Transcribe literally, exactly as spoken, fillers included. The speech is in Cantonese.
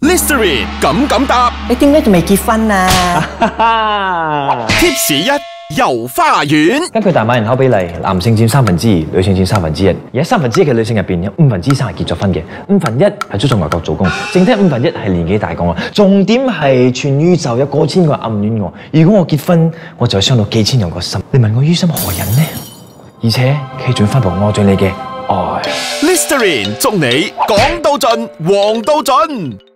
Listerine 敢敢答。 你點解仲未結婚啊？ Tips 一遊花園。 根據大馬人口比例，男性佔三分之二，女性佔三分之一。而喺三分之一嘅女性入邊，有五分之三係結咗婚嘅，五分一係出咗外國做工，剩低五分一係年紀大過我。重點係全宇宙有過千個暗戀我，如果我結婚，我就會傷到幾千人個心。你問我於心何忍呢？而且佢仲分佈我對你嘅愛。 Listerine 祝你講到盡，黃到盡。